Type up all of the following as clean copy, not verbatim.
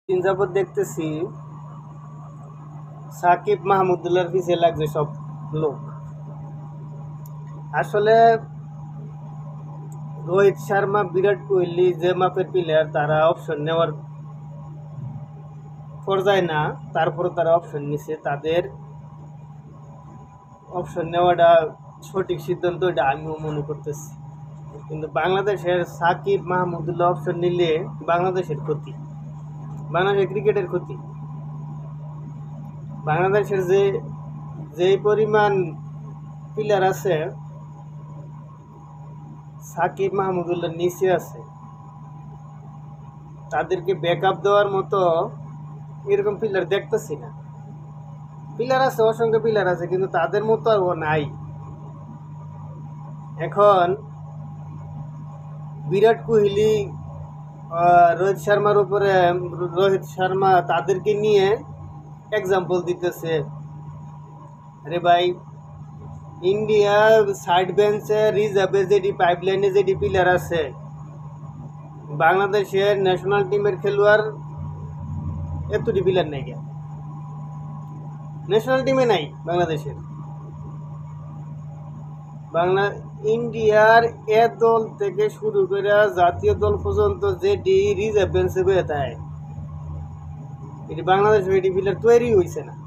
দিন যাবৎ দেখতেছি সাকিব মাহমুদুল্লাহর পিছে লাগছে সব লোক। আসলে রোহিত শর্মা, বিরাট কোহলি যে মাপের প্লেয়ার, তারা অপশন নেওয়ার পর্যায়ে না, তারপরে তারা অপশন নিছে। তাদের অপশন নেওয়াটা সঠিক সিদ্ধান্ত, এটা আমিও মনে করতেছি। কিন্তু বাংলাদেশের সাকিব মাহমুদুল্লাহ অপশন নিলে বাংলাদেশের ক্ষতি, বাংলাদেশের ক্রিকেটের ক্ষতি। বাংলাদেশের যে পরিমাণ প্লেয়ার আছে, সাকিব মাহমুদুল্লাহ নিচে আছে, তাদেরকে ব্যাকআপ দেওয়ার মতো এরকম প্লেয়ার দেখতেছি না। প্লেয়ার আছে, অসংখ্য প্লেয়ার আছে, কিন্তু তাদের মতো আর ও নাই। এখন বিরাট কোহলি, রোহিত শর্মা তাদেরকে নিয়ে এক্সাম্পল দিতেছে। আরে ভাই, ইন্ডিয়া সাইড বেঞ্চে রিজার্ভে যেটি পাইপলাইনে যেটি প্লেয়ার আছে, বাংলাদেশের ন্যাশনাল টিমের খেলোয়াড় এতটি প্লেয়ার নাই, ন্যাশনাল টিমে নাই বাংলাদেশের। ইন্ডিয়ার এ দল থেকে শুরু করে জাতীয় দল পর্যন্ত যেটি রিজার্ভ বেঞ্চে বয়ে থাকে, এটি বাংলাদেশে এটি প্লেয়ার তৈরি হয়েছে না।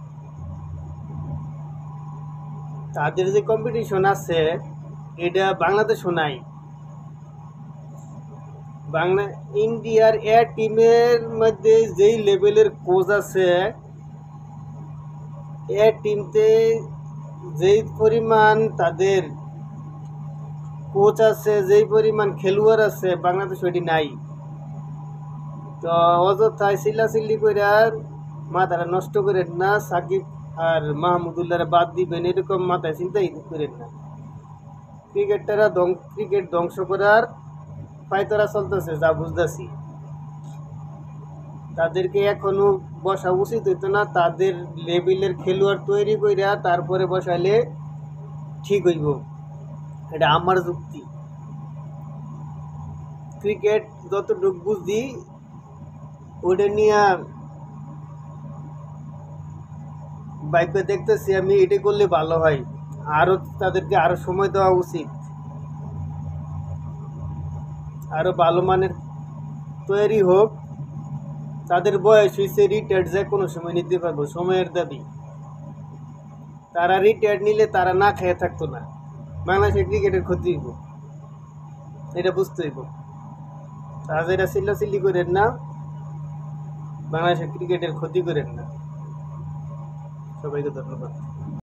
তাদের যে কম্পিটিশন আছে, এটা বাংলাদেশও নাই। ইন্ডিয়ার এ টিমের মধ্যে যেই লেভেলের কোচ আছে, এ টিমতে যেই পরিমাণ তাদের কোচ আছে, যেই পরিমাণ খেলোয়াড় আছে, বাংলাদেশ ওইটি নাই। তো অযথায় চিল্লাচিল্লি করে মাথাটা নষ্ট করেন না। সাকিব আর মাহমুদুল্লাহরে বাদ দিবেন এরকম মাথায় চিন্তাই করেন না। ক্রিকেট ধ্বংস করার পায়তারা চলতেছে, যা বুঝতেছি। তাদেরকে এখনো বসা উচিত হইতো না। তাদের লেভেলের খেলোয়াড় তৈরি কইরা তারপরে বসাইলে ঠিক হইব, এটা আমার যুক্তি। ক্রিকেট যতটুকু বুঝি ওটা নিয়ে বাইকে দেখতেছি আমি, এটা করলে ভালো হয়। আরো তাদেরকে আরো সময় দেওয়া উচিত, আরো ভালো মানের তৈরি হোক। তাদের বয়স হয়েছে, রিটায়ার্ড যে কোনো সময় নিতে পারবো, সময়ের দাবি। তারা রিটায়ার্ড নিলে তারা না খেয়ে থাকতো না। বাংলাদেশের ক্রিকেটের ক্ষতি হইব, এটা বুঝতে হইব। তারা এটা চিল্লাচিল্লি করেন না, বাংলাদেশের ক্রিকেটের ক্ষতি করেন না। সবাইকে ধন্যবাদ।